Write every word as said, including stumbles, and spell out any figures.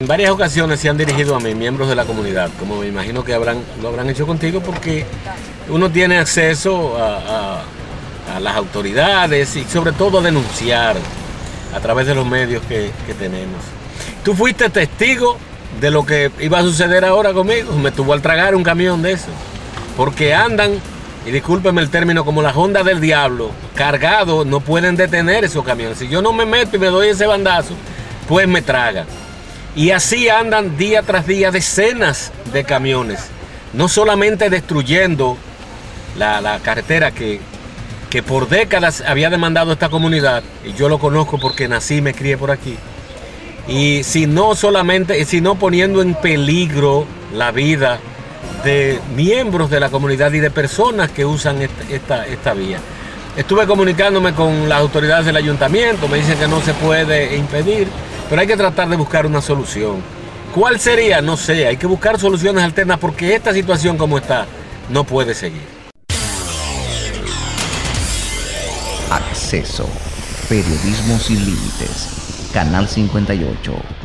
En varias ocasiones se han dirigido a mí miembros de la comunidad, como me imagino que habrán, lo habrán hecho contigo, porque uno tiene acceso a, a, a las autoridades y sobre todo a denunciar a través de los medios que, que tenemos. Tú fuiste testigo de lo que iba a suceder ahora conmigo. Me tuvo al tragar un camión de esos, porque andan, y discúlpeme el término, como las ondas del diablo, cargados, no pueden detener esos camiones. Si yo no me meto y me doy ese bandazo, pues me tragan. Y así andan día tras día decenas de camiones, no solamente destruyendo la, la carretera que, que por décadas había demandado esta comunidad, y yo lo conozco porque nací y me crié por aquí, y sino solamente, sino poniendo en peligro la vida de miembros de la comunidad y de personas que usan esta, esta, esta vía. Estuve comunicándome con las autoridades del ayuntamiento, me dicen que no se puede impedir, pero hay que tratar de buscar una solución. ¿Cuál sería? No sé, hay que buscar soluciones alternas porque esta situación como está no puede seguir. Acceso. Periodismo sin límites. Canal cincuenta y ocho.